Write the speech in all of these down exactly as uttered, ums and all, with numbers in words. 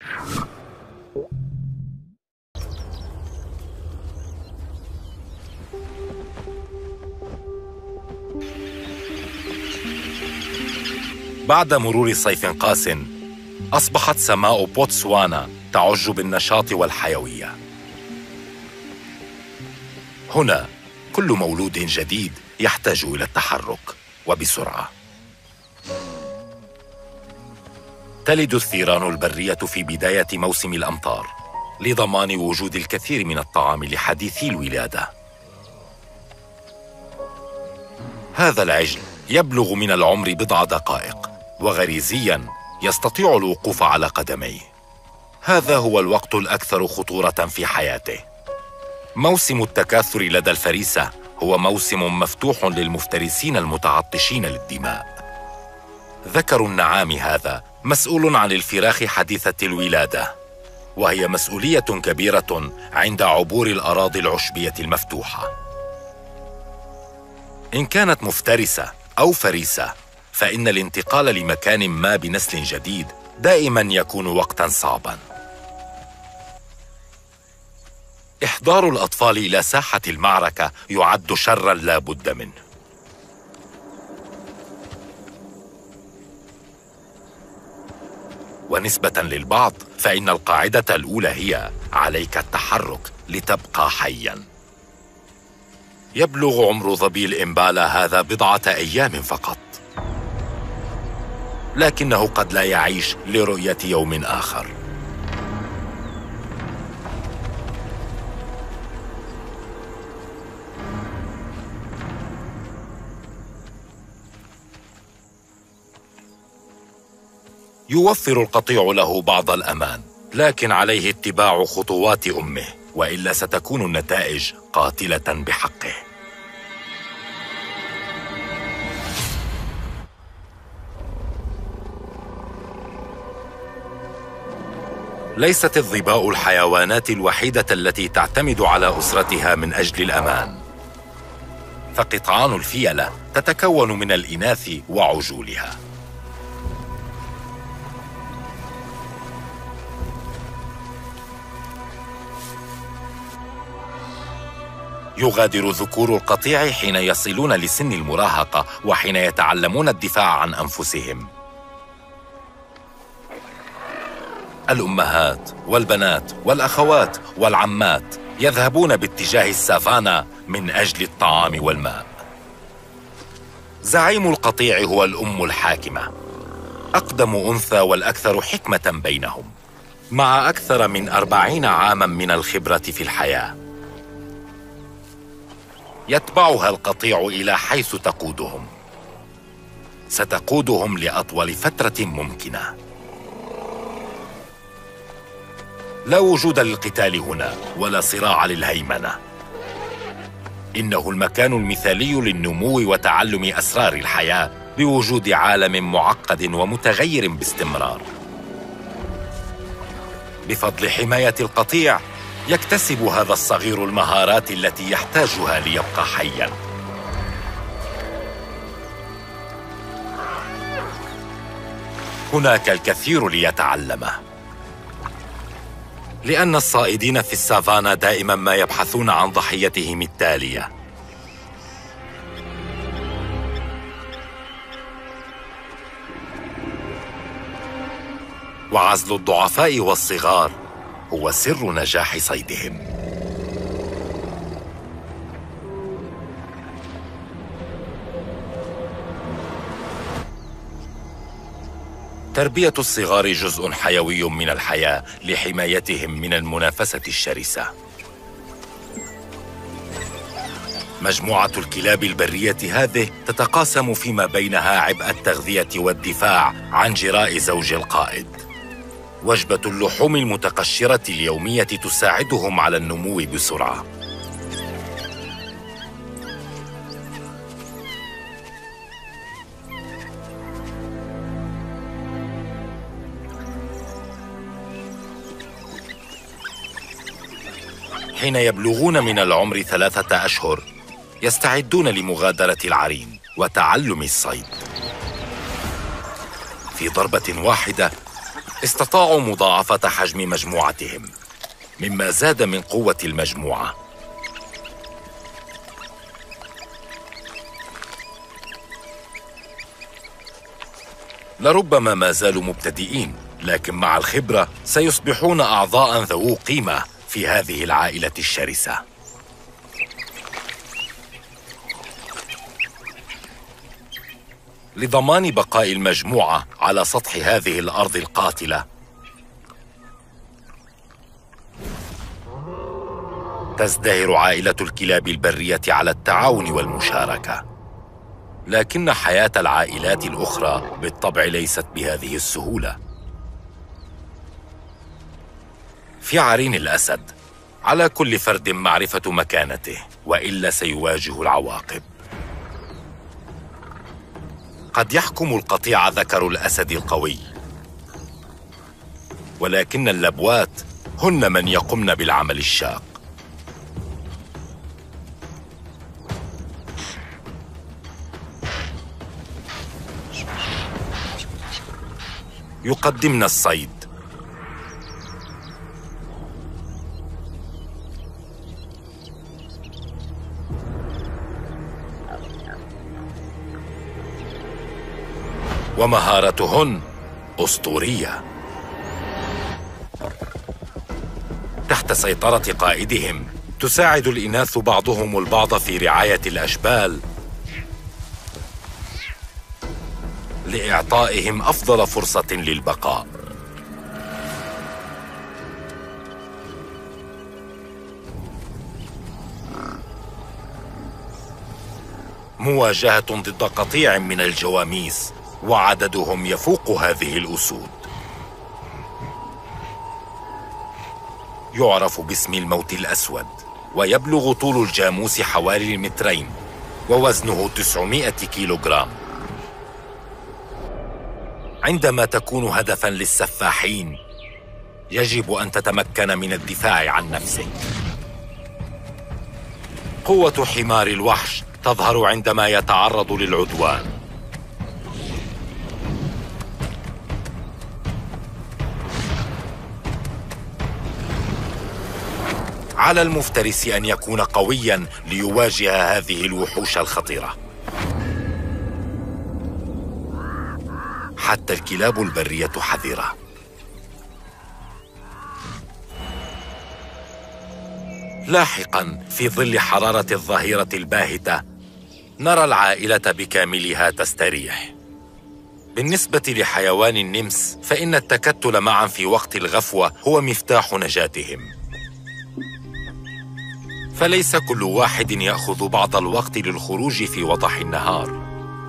بعد مرور صيف قاس، أصبحت سماء بوتسوانا تعج بالنشاط والحيوية. هنا كل مولود جديد يحتاج إلى التحرك وبسرعة. تلد الثيران البرية في بداية موسم الأمطار لضمان وجود الكثير من الطعام لحديثي الولادة. هذا العجل يبلغ من العمر بضع دقائق، وغريزياً يستطيع الوقوف على قدميه. هذا هو الوقت الأكثر خطورة في حياته. موسم التكاثر لدى الفريسة هو موسم مفتوح للمفترسين المتعطشين للدماء. ذكر النعام هذا مسؤول عن الفراخ حديثة الولادة، وهي مسؤولية كبيرة عند عبور الأراضي العشبية المفتوحة. إن كانت مفترسة أو فريسة، فإن الانتقال لمكان ما بنسل جديد دائما يكون وقتا صعبا. إحضار الأطفال إلى ساحة المعركة يعد شرا لا بد منه. ونسبة للبعض فإن القاعدة الأولى هي: عليك التحرك لتبقى حيا. يبلغ عمر ظبي الإمبالا هذا بضعة أيام فقط، لكنه قد لا يعيش لرؤية يوم آخر. يوفر القطيع له بعض الأمان، لكن عليه اتباع خطوات أمه، وإلا ستكون النتائج قاتلة بحقه. ليست الظباء الحيوانات الوحيدة التي تعتمد على أسرتها من أجل الأمان، فقطعان الفيلة تتكون من الإناث وعجولها. يغادر ذكور القطيع حين يصلون لسن المراهقة وحين يتعلمون الدفاع عن أنفسهم. الأمهات والبنات والأخوات والعمات يذهبون باتجاه السافانا من أجل الطعام والماء. زعيم القطيع هو الأم الحاكمة، أقدم أنثى والأكثر حكمة بينهم، مع أكثر من أربعين عاماً من الخبرة في الحياة. يتبعها القطيع إلى حيث تقودهم. ستقودهم لأطول فترة ممكنة. لا وجود للقتال هنا ولا صراع للهيمنة. إنه المكان المثالي للنمو وتعلم أسرار الحياة بوجود عالم معقد ومتغير باستمرار. بفضل حماية القطيع يكتسب هذا الصغير المهارات التي يحتاجها ليبقى حياً. هناك الكثير ليتعلمه، لأن الصائدين في السافانا دائماً ما يبحثون عن ضحيتهم التالية. وعزل الضعفاء والصغار هو سر نجاح صيدهم. تربية الصغار جزء حيوي من الحياة لحمايتهم من المنافسة الشرسة. مجموعة الكلاب البرية هذه تتقاسم فيما بينها عبء التغذية والدفاع عن جراء زوج القائد. وجبة اللحوم المتقشرة اليومية تساعدهم على النمو بسرعة. حين يبلغون من العمر ثلاثة أشهر يستعدون لمغادرة العرين وتعلم الصيد. في ضربة واحدة استطاعوا مضاعفة حجم مجموعتهم، مما زاد من قوة المجموعة. لربما ما زالوا مبتدئين، لكن مع الخبرة سيصبحون أعضاء ذو قيمة في هذه العائلة الشرسة. لضمان بقاء المجموعة على سطح هذه الأرض القاتلة، تزدهر عائلة الكلاب البرية على التعاون والمشاركة. لكن حياة العائلات الأخرى بالطبع ليست بهذه السهولة. في عرين الأسد على كل فرد معرفة مكانته، وإلا سيواجه العواقب. قد يحكم القطيع ذكر الأسد القوي، ولكن اللبوات هن من يقمن بالعمل الشاق. يقدمن الصيد، ومهارتهن أسطورية. تحت سيطرة قائدهم تساعد الإناث بعضهم البعض في رعاية الأشبال لإعطائهم أفضل فرصة للبقاء. مواجهة ضد قطيع من الجواميس وعددهم يفوق هذه الأسود. يعرف باسم الموت الأسود، ويبلغ طول الجاموس حوالي المترين، ووزنه تسعمائة كيلوغرام. عندما تكون هدفاً للسفاحين، يجب أن تتمكن من الدفاع عن نفسك. قوة حمار الوحش تظهر عندما يتعرض للعدوان. على المفترس أن يكون قوياً ليواجه هذه الوحوش الخطيرة. حتى الكلاب البرية حذرة. لاحقاً في ظل حرارة الظهيرة الباهتة نرى العائلة بكاملها تستريح. بالنسبة لحيوان النمس فإن التكتل معاً في وقت الغفوة هو مفتاح نجاتهم. فليس كل واحد يأخذ بعض الوقت للخروج في وضح النهار.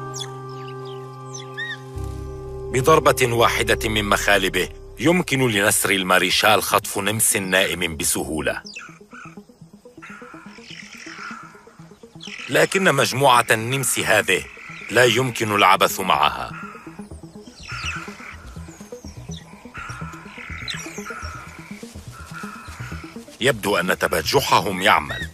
بضربة واحدة من مخالبه يمكن لنسر الماريشال خطف نمس نائم بسهولة. لكن مجموعة النمس هذه لا يمكن العبث معها. يبدو أن تبجحهم يعمل.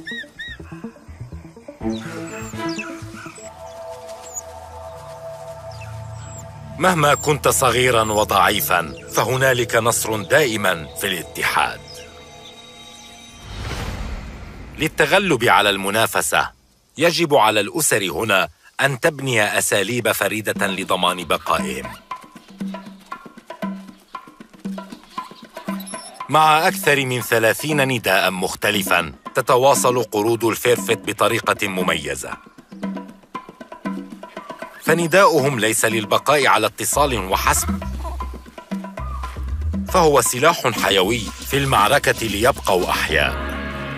مهما كنت صغيراً وضعيفاً فهنالك نصر دائماً في الاتحاد. للتغلب على المنافسة يجب على الأسر هنا أن تبني أساليب فريدة لضمان بقائهم. مع أكثر من ثلاثين نداء مختلفاً تتواصل قرود الفيرفت بطريقة مميزة. فنداؤهم ليس للبقاء على اتصال وحسب، فهو سلاح حيوي في المعركة ليبقوا أحياء.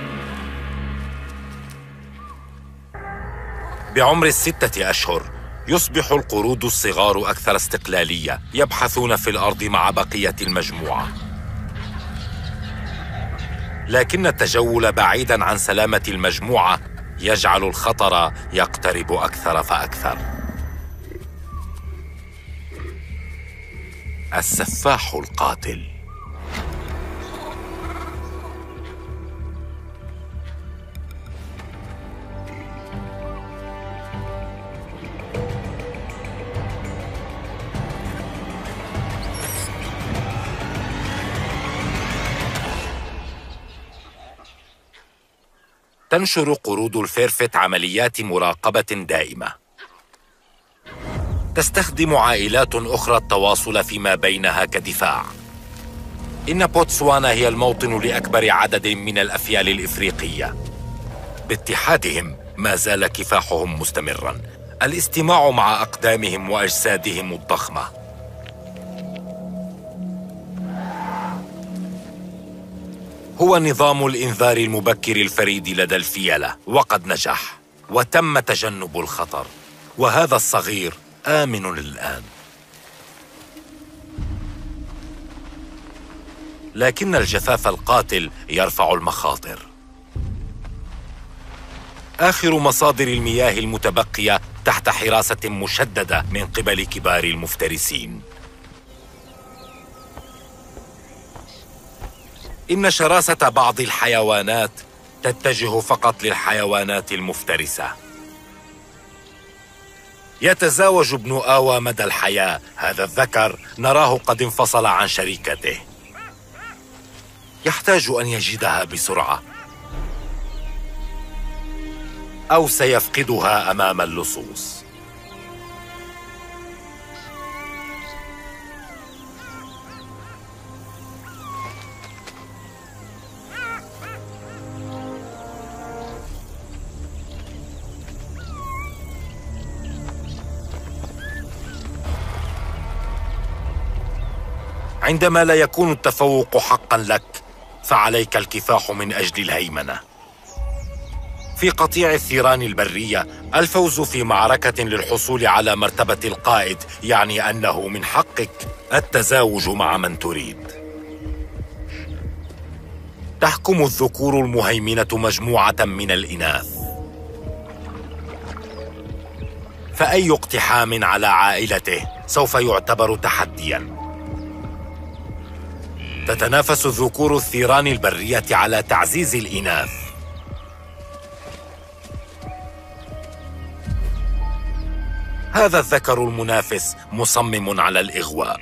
بعمر الستة أشهر يصبح القرود الصغار أكثر استقلالية، يبحثون في الأرض مع بقية المجموعة. لكن التجول بعيداً عن سلامة المجموعة يجعل الخطر يقترب أكثر فأكثر. السفاح القاتل. تنشر قرود الفيرفت عمليات مراقبة دائمة. تستخدم عائلات أخرى التواصل فيما بينها كدفاع. إن بوتسوانا هي الموطن لأكبر عدد من الأفيال الإفريقية. باتحادهم ما زال كفاحهم مستمراً، الاستماع مع أقدامهم وأجسادهم الضخمة. هو نظام الإنذار المبكر الفريد لدى الفيلة، وقد نجح وتم تجنب الخطر، وهذا الصغير آمن الآن. لكن الجفاف القاتل يرفع المخاطر. آخر مصادر المياه المتبقية تحت حراسة مشددة من قبل كبار المفترسين. إن شراسة بعض الحيوانات تتجه فقط للحيوانات المفترسة. يتزاوج ابن آوى مدى الحياة. هذا الذكر نراه قد انفصل عن شريكته. يحتاج أن يجدها بسرعة أو سيفقدها أمام اللصوص. عندما لا يكون التفوق حقا لك، فعليك الكفاح من أجل الهيمنة. في قطيع الثيران البرية، الفوز في معركة للحصول على مرتبة القائد يعني أنه من حقك التزاوج مع من تريد. تحكم الذكور المهيمنة مجموعة من الإناث، فأي اقتحام على عائلته سوف يعتبر تحدياً. تتنافس ذكور الثيران البرية على تعزيز الإناث. هذا الذكر المنافس مصمم على الإغواء.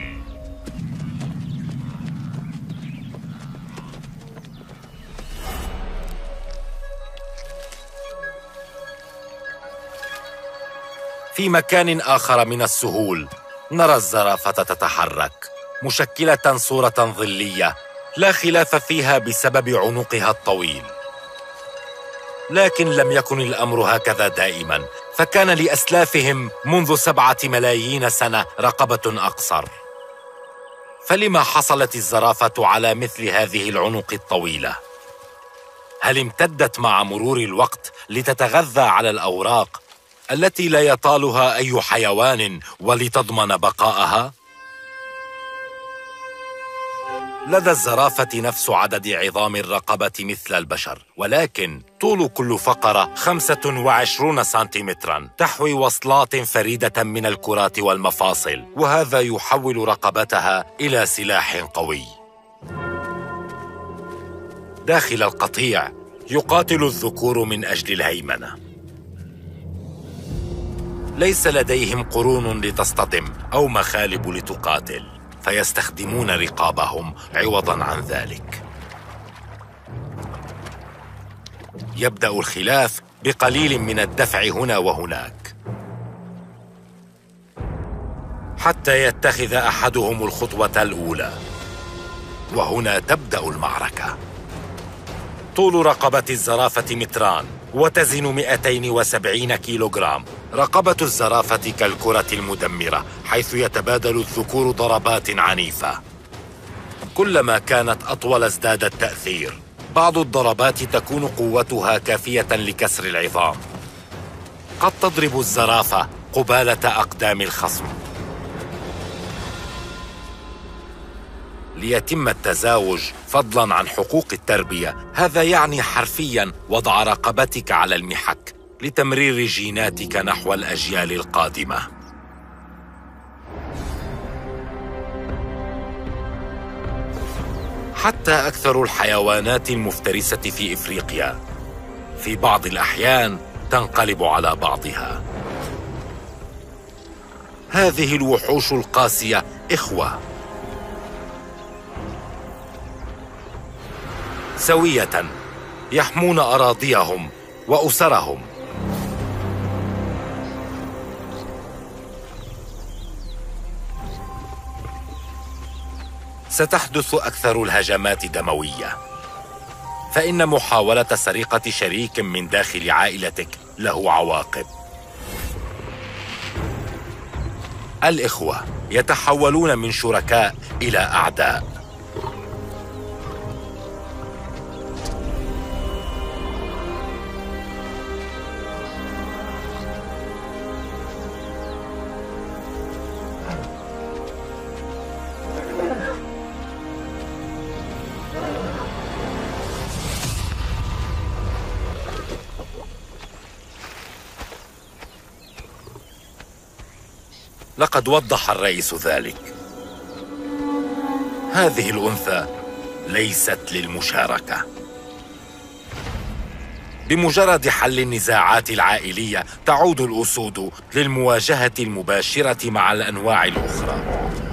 في مكان آخر من السهول نرى الزرافة تتحرك، مشكلة صورة ظلية لا خلاف فيها بسبب عنقها الطويل. لكن لم يكن الأمر هكذا دائما، فكان لأسلافهم منذ سبعة ملايين سنة رقبة أقصر. فلما حصلت الزرافة على مثل هذه العنق الطويلة؟ هل امتدت مع مرور الوقت لتتغذى على الأوراق التي لا يطالها أي حيوان ولتضمن بقاءها؟ لدى الزرافة نفس عدد عظام الرقبة مثل البشر، ولكن طول كل فقرة خمسة وعشرون سنتيمتراً، تحوي وصلات فريدة من الكرات والمفاصل، وهذا يحول رقبتها إلى سلاح قوي. داخل القطيع يقاتل الذكور من أجل الهيمنة. ليس لديهم قرون لتصطدم أو مخالب لتقاتل، فيستخدمون رقابهم عوضاً عن ذلك. يبدأ الخلاف بقليل من الدفع هنا وهناك، حتى يتخذ أحدهم الخطوة الأولى، وهنا تبدأ المعركة. طول رقبة الزرافة متران وتزن مئتين وسبعين كيلوغرام. رقبة الزرافة كالكرة المدمرة، حيث يتبادل الذكور ضربات عنيفة. كلما كانت أطول ازداد التأثير. بعض الضربات تكون قوتها كافية لكسر العظام. قد تضرب الزرافة قبالة أقدام الخصم. ليتم التزاوج فضلاً عن حقوق التربية، هذا يعني حرفياً وضع رقبتك على المحك لتمرير جيناتك نحو الأجيال القادمة. حتى أكثر الحيوانات المفترسة في إفريقيا في بعض الأحيان تنقلب على بعضها. هذه الوحوش القاسية إخوة سوية، يحمون أراضيهم وأسرهم. ستحدث أكثر الهجمات دموية، فإن محاولة سرقة شريك من داخل عائلتك له عواقب. الإخوة يتحولون من شركاء إلى أعداء. لقد وضح الرئيس ذلك. هذه الأنثى ليست للمشاركة. بمجرد حل النزاعات العائلية تعود الأسود للمواجهة المباشرة مع الأنواع الأخرى.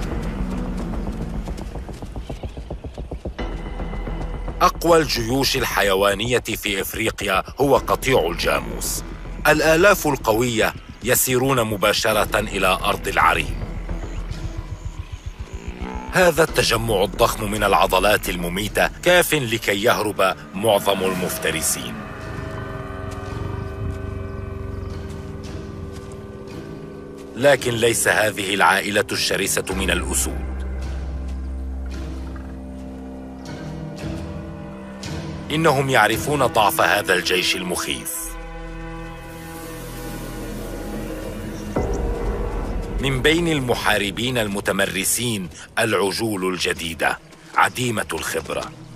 أقوى الجيوش الحيوانية في إفريقيا هو قطيع الجاموس. الآلاف القوية يسيرون مباشرة إلى أرض العرين. هذا التجمع الضخم من العضلات المميتة كاف لكي يهرب معظم المفترسين. لكن ليس هذه العائلة الشرسة من الأسود. إنهم يعرفون ضعف هذا الجيش المخيف. من بين المحاربين المتمرسين العجول الجديدة عديمة الخبرة.